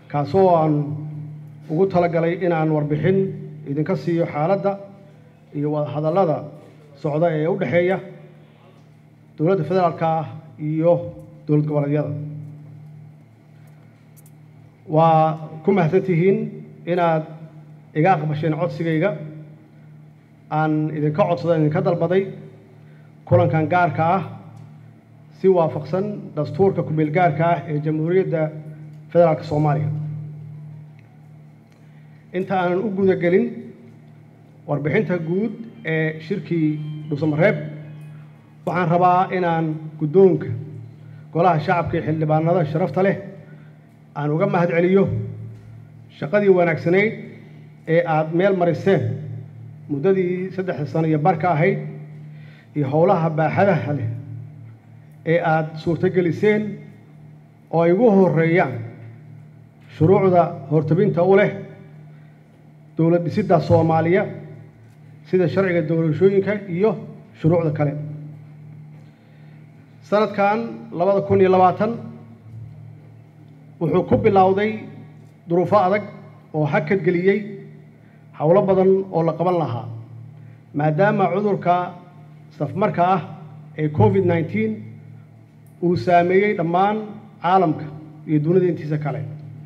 kaasoo aan ugu talagalay in aan warbixin idinka siiyo xaaladda iyo wada hadallada socda ee u dhaxeeya dowladda federaalka ah iyo dowlad goboleedyada. waa ku mahadsantihiin inaad iga aqbasheen codsigayga aan idinka codsaday idinka dalbaday kulankan gaarka ah si waafaqsan dastuurka ku-meel gaarka ah ee Jamhuuriyadda Federaalka Soomaaliya. inta aanan u guda gelin warbixinta guud ee shirkii Dhuusamareeb, waxaan rabaa inaan guddoonka golaha shacabka iyo xildhibaanada sharafta leh aan uga mahad celiyo shaqadii wanaagsaneyd ee aad meel mariseen muddadii 3 sano iyo barka ahayd iyo howlaha baaxadaha leh ee aad suurtageliseen oo ay ugu horeeyaan shuruucda hortabinta u leh dowlad dhisidda Soomaaliya sida sharciga doorashooyinka iyo shuruucda kale. sanadkan 2020 wuxuu ku bilowday duruufo adag oo hakad geliyey howlo badan oo la qaban lahaa maadaama cudurka safmarka ah ee COVID-19 uu saameeyey dhammaan caalamka iyo dunida intiisa kale.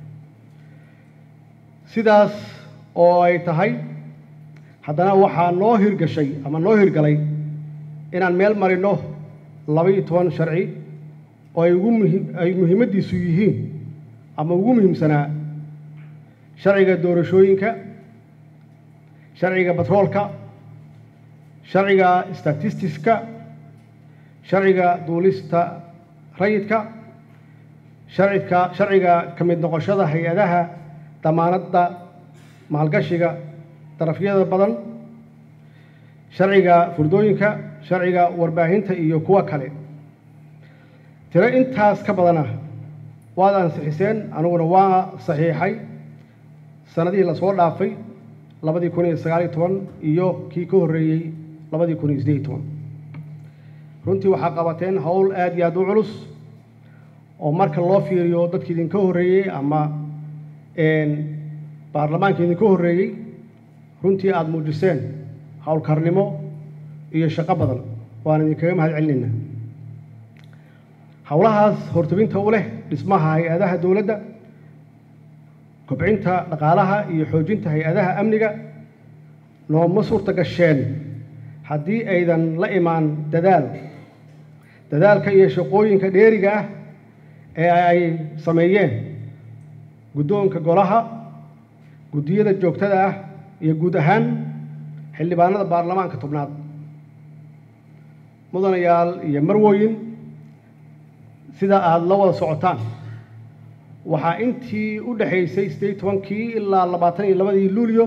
sidaas oo ay tahay haddana waxaa noo hirgashay ama noo hirgalay inaan meel marino 12 sharci oo ay muhiimadiisu yihiin ama ugu muhiimsanaa sharciga doorashooyinka, sharciga batroolka, sharciga statistics-ka, sharciga duulista rayidka, sharciga ka mid noqoshada hay-adaha damaanadda maalgashiga darafyada badan, sharciga furdooyinka, sharciga warbaahinta iyo kuwa kale. tiro intaas ka badana waad ansixiseen, aniguna waa saxiixay sanadihii la soo dhaafay 2019 iyo kii ka horreeyey 2018. runtii waxaa qabateen howl aad iyo aad u culus oo marka loo fiiriyo dadkii idinka horreeyey ama baarlamaanka idinka horreeyey runtii aad muujiseen howlkarnimo iyo shaqo badan, waan idinkaga mahad celinaynaa. howlahaas hortabinta u leh dhismaha hay-adaha dowladda, kobcinta dhaqaalaha iyo xoojinta hay-adaha amniga nooma suurta gasheen haddii aydan la imaan dadaalka iyo shaqooyinka dheeriga ah ee ay sameeyeen guddoonka golaha, guddiyada joogtada ah iyo guud ahaan xildhibaanada baarlamaanka 10aad. mudanayaal iyo marwooyin, sida aad la wada socotaan waxaa intii u dhaxaysay 18 ilaa 22 Luulyo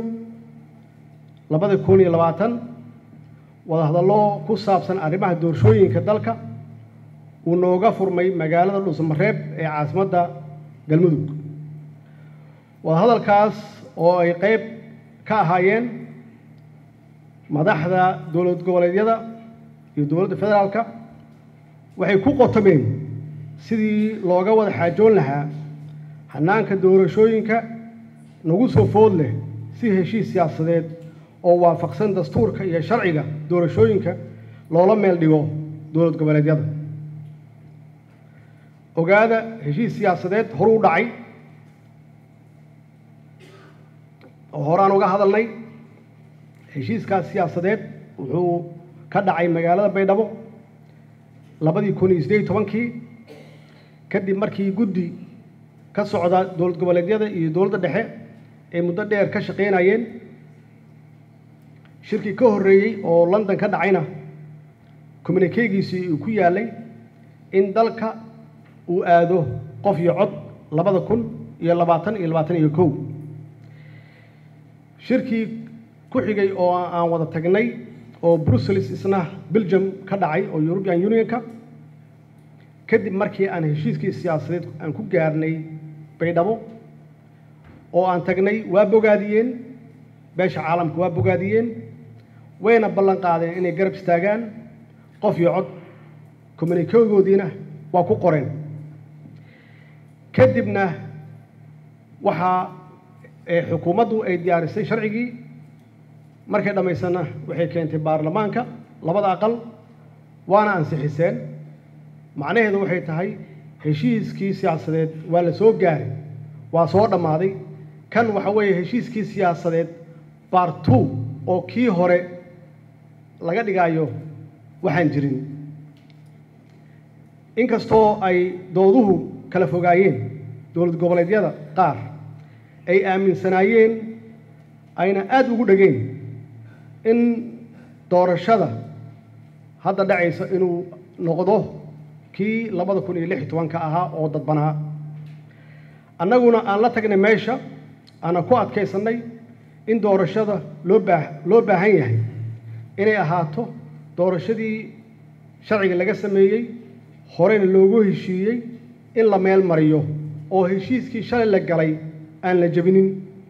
2020 wada hadallo ku saabsan arrimaha doorashooyinka dalka uu nooga furmay magaalada Dhuusamareeb ee caasimadda Galmudug. wada hadalkaas oo ay qayb ka ahaayeen madaxda dowlad goboleedyada iyo dowladda federaalka waxay ku qotomeen sidii looga wada xaajoon lahaa hanaanka doorashooyinka nagu soo food leh si heshiis siyaasadeed oo waafaqsan dastuurka iyo sharciga doorashooyinka loola meel dhigo dowlad goboleedyada. ogaada heshiis siyaasadeed horu u dhacay oo horaan uga hadalnay. heshiiskaas siyaasadeed wuxuu ka dhacay magaalada Baydhabo 2018 kadib markii guddi ka socda dowlad goboleedyada iyo dowladda dhexe ay muddo dheer ka shaqeynayeen. shirkii ka horreeyey oo London ka dhacayna communiquegiisii uu ku yaalay in dalka uu aado qof iyo cod 2021. shirkii ku xigay oo aan wada tagnay oo Brussels isna Belgium ka dhacay oo European Unionka kadib markii aan heshiiskii siyaasadeed aan ku gaarnay Baydhabo oo aan tagnay waa bogaadiyeen beesha caalamka waa bogaadiyeen wayna ballan qaadeen inay garab istaagaan qof iyo cod. communiquegoodiina waa ku qoreen. kadibna waxa xukuumaddu ay diyaarisay sharcigii markay dhammaysana waxay keentay baarlamaanka labada aqal waana ansixiseen macnaheedu waxay tahay heshiiskii siyaasadeed waa la soo gaaray waa soo dhammaaday kan waxa weeye heshiiskii siyaasadeed part 2 oo kii hore laga dhigayo waxaan jirin inkastoo ay dooduhu kala fogaayeen dowlad goboleedyada qaar ay aaminsanaayeen ayna aad ugu dhageen in doorashada hadda dhacaysa inuu noqdo kii 2016 ahaa oo dadbanaa annaguna aan la tagnay meesha ana ku adkaysanay in doorashada loo baahan yahay inay ahaato doorashadii sharciga laga sameeyey horena loogu heshiiyey in la meel mariyo oo heshiiskii shalay la galay aan la jabinin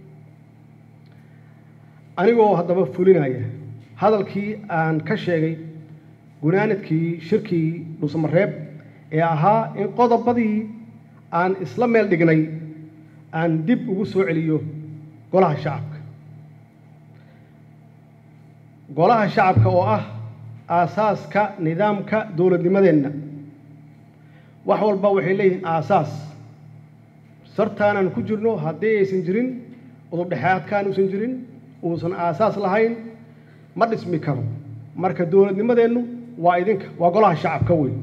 anigoo haddaba fulinaya hadalkii aan ka sheegay gunaanadkii shirkii dhuusamareeb ee ahaa in qodobadii aan isla meel dhignay aan dib ugu soo celiyo golaha shacabka golaha shacabka oo ah aasaaska nidaamka dowladnimadeenna wax walba waxay leeyihiin aasaas sartaanaan ku jirno haddii aysan jirin udubdhexaadkaan uusan jirin uusan aasaas lahayn ma dhismi karo marka dowladnimadeennu waa idinka waa golaha shacabka weyn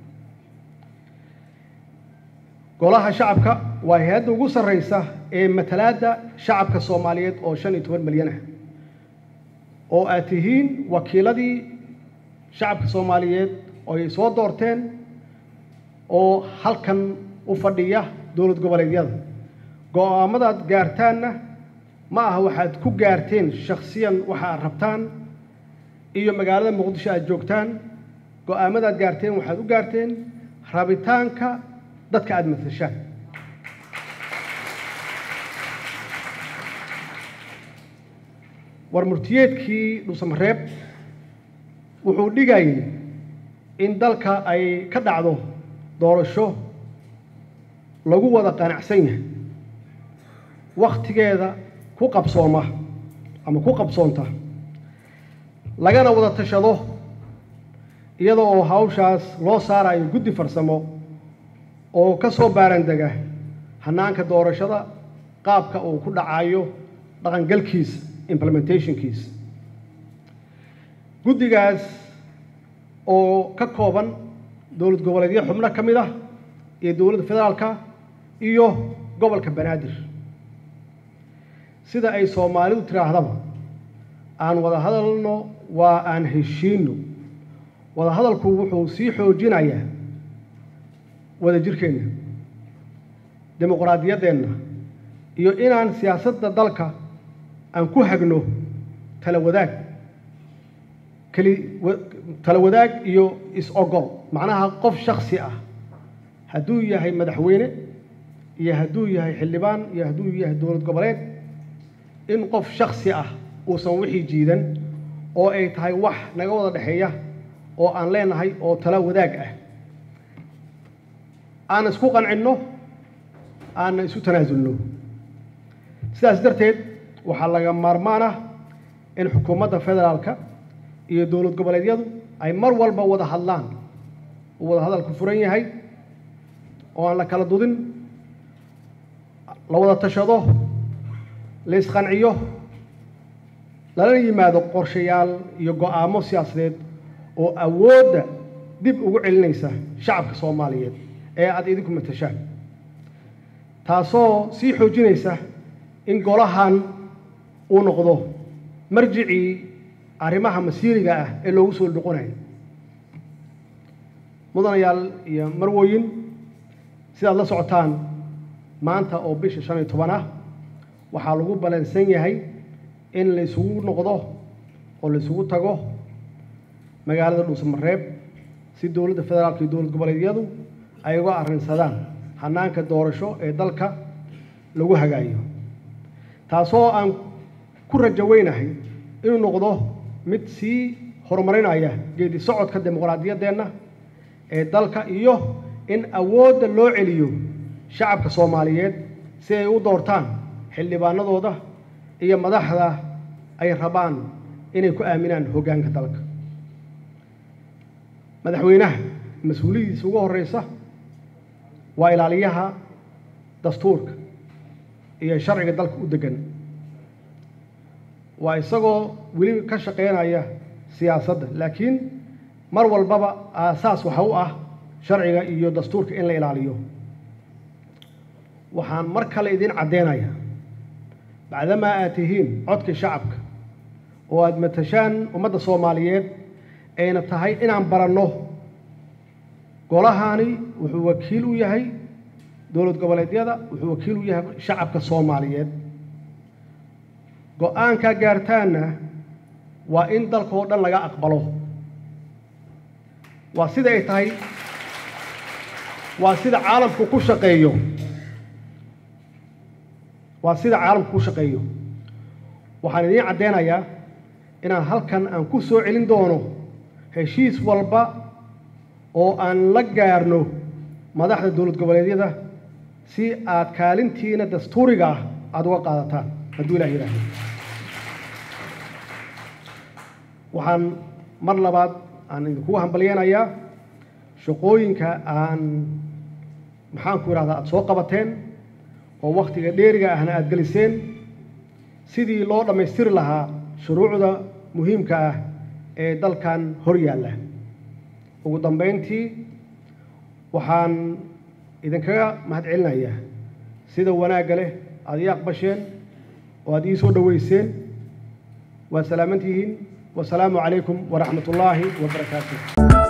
golaha shacabka waa hay'adda ugu sarreysa ee matalaadda shacabka Soomaaliyeed oo 15 milyan ah oo aad tihiin wakiiladii shacabka Soomaaliyeed oo ay soo doorteen oo halkan u fadhiya dowlad goboleedyada go'aamadaad gaartaanna ma aha waxaad ku gaarteen shakhsiyan waxa aad rabtaan iyo magaalada Muqdisho aad joogtaan go'aamadaad gaarteen waxaad u gaarteen rabitaanka dadka aad matashaan war murtiyeedkii dhuusamareeb wuxuu dhigayay in dalka ay ka dhacdo doorasho lagu wada qanacsan yahay waqtigeeda ku qabsooma ama ku qabsoonta lagana wada tashado iyadoo hawshaas loo saarayo guddi farsamo oo ka soo baarandega hanaanka doorashada qaabka uu ku dhacayo dhaqangalkiisa implementationkiisa guddigaas oo ka kooban dowlad goboleedyo xubno ka mid ah iyo dowladda federaalka iyo gobolka Banaadir sida ay Soomaalidu tiraahdaba aan wada hadalno waa aan heshiino wada hadalku wuxuu sii xoojinayaa wada jirkeena dimuqraadiyadeenna iyo inaan siyaasadda dalka aan ku hagno tala wadaag iyo is-ogol macnaha qof shakhsi ah hadduu yahay madaxweyne iyo hadduu yahay xildhibaan iyo hadduu yahay dowlad goboleed in qof shakhsi ah uusan wixii jiidan oo ay tahay wax naga wada dhaxeeya oo aan leenahay oo tala wadaag ah aan isku qancinno aan isu tanaasulno sidaas darteed waxaa laga maarmaan ah in xukuumadda federaalka iyo dowlad goboleedyadu ay mar walba wada hadlaan oo wada hadalku furan yahay oo aan la kala dudin la wada tashado la isqanciyo lana yimaado qorshayaal iyo go'aamo siyaasadeed oo awoodda dib ugu celinaysa shacabka Soomaaliyeed ee aad idinku matashaan taasoo sii xoojinaysa in golahan uu noqdo marjicii arrimaha masiiriga ah ee loogu soo noqonayo mudanayaal iyo marwooyin sidaad la socotaan maanta oo bisha 15 ah waxaa lagu balansan yahay in la isugu noqdo oo la isugu tago magaalada dhuusamareeb si dowladda federaalka iyo dowlad goboleedyadu ay uga arrinsadaan hanaanka doorasho ee dalka lagu hagaayo taasoo aan ku rajaweynahay inuu noqdo mid sii horumarinaya geedi socodka dimuqraadiyadeenna ee dalka iyo in awoodda loo celiyo shacabka Soomaaliyeed si ay u doortaan xildhibaanadooda iyo madaxda ay rabaan inay ku aaminaan hoggaanka dalka. madaxweynaha mas-uuliyadiisa ugu horreysa waa ilaaliyaha dastuurka iyo sharciga dalka u degan. waa isagoo weli ka shaqeynaya siyaasadda, laakiin mar walbaba aasaas waxa u ah sharciga iyo dastuurka in la ilaaliyo. waxaan mar kale idin caddeynayaa bacdamaa aad tihiin codkii shacabka oo aad matashaan ummadda Soomaaliyeed ayna tahay inaan baranno golahani wuxuu wakiil u yahay dowlad goboleedyada, wuxuu wakiil u yahay shacabka Soomaaliyeed. go'aanka gaartaana waa in dalka oo dhan laga aqbalo. waa sida ay tahay, waa sida caalamku ku shaqeeyo. waa sida caalamku ku shaqeeyo. waxaan idiin caddeynayaa inaan halkan aan ku soo celin doono heshiis walba oo aan la gaarno madaxda dowlad goboleedyada si aad kaalintiina dastuuriga ah aad uga qaadataan hadduu Ilaahay yiraahdo. waxaan mar labaad aan idinkugu hambalyeynayaa shaqooyinka aan maxaan ku yidhahdaa aad soo qabateen oo wakhtiga dheeriga ahna aad geliseen sidii loo dhammaystiri lahaa shuruucda muhiimka ah ee dalkan hor yaalla. ugu dambeyntii waxaan idinkaga mahadcelinayaa sida wanaagga leh aad ii aqbasheen oo aad ii soo dhoweyseen. waa salaamantihiin. wasalaamu calaykum waraxmatullaahi wabarakaatuh.